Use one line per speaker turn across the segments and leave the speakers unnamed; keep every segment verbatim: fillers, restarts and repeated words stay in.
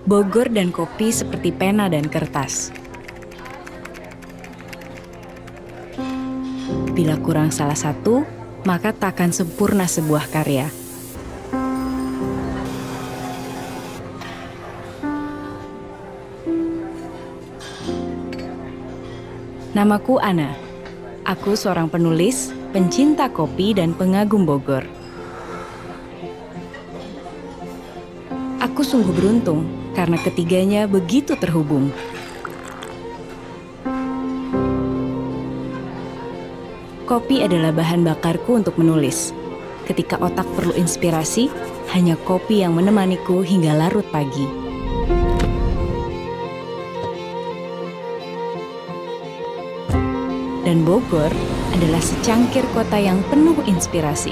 Bogor dan kopi seperti pena dan kertas. Bila kurang salah satu, maka takkan sempurna sebuah karya. Namaku Ana. Aku seorang penulis, pencinta kopi, dan pengagum Bogor. Aku sungguh beruntung karena ketiganya begitu terhubung. Kopi adalah bahan bakarku untuk menulis. Ketika otak perlu inspirasi, hanya kopi yang menemaniku hingga larut pagi. Dan Bogor adalah secangkir kota yang penuh inspirasi.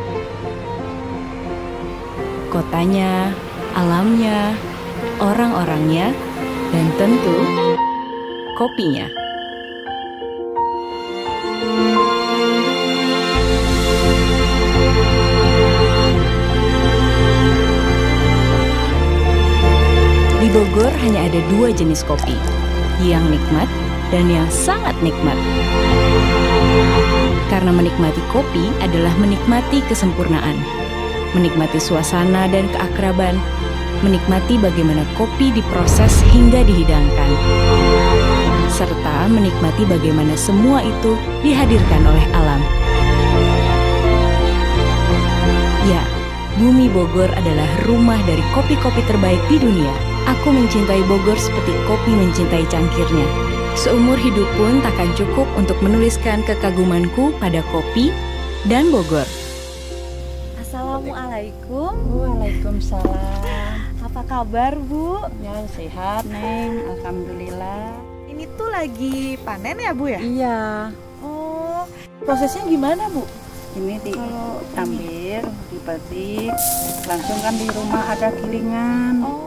Kotanya, alamnya, orang-orangnya, dan tentu kopinya. Di Bogor hanya ada dua jenis kopi, yang nikmat dan yang sangat nikmat. Karena menikmati kopi adalah menikmati kesempurnaan, menikmati suasana dan keakraban, menikmati bagaimana kopi diproses hingga dihidangkan, serta menikmati bagaimana semua itu dihadirkan oleh alam. Ya, bumi Bogor adalah rumah dari kopi-kopi terbaik di dunia. Aku mencintai Bogor seperti kopi mencintai cangkirnya. Seumur hidup pun takkan cukup untuk menuliskan kekagumanku pada kopi dan Bogor.
Assalamualaikum.
Waalaikumsalam.
Apa kabar, Bu?
Ya, sehat, Neng. Alhamdulillah.
Ini tuh lagi panen ya, Bu ya?
Iya.
Oh, prosesnya gimana, Bu?
Ini
Kalau
diambil, dipetik, langsung kan di rumah ada gilingan.
Oh.